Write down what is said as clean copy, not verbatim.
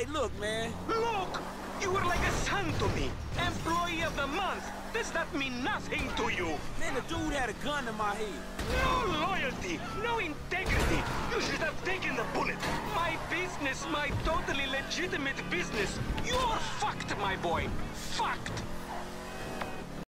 Hey, look, man. Look! You were like a son to me. Employee of the month. Does that mean nothing to you? Man, the dude had a gun to my head. No loyalty, no integrity. You should have taken the bullet. My business, my totally legitimate business. You're fucked, my boy. Fucked.